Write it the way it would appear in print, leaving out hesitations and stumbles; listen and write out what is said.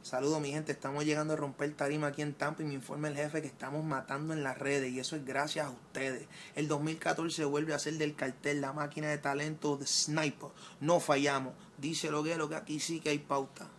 Saludos mi gente, estamos llegando a romper tarima aquí en Tampa y me informa el jefe que estamos matando en las redes y eso es gracias a ustedes. El 2014 vuelve a ser del cartel, la máquina de talento de Sniper. No fallamos, dice lo que aquí sí que hay pauta.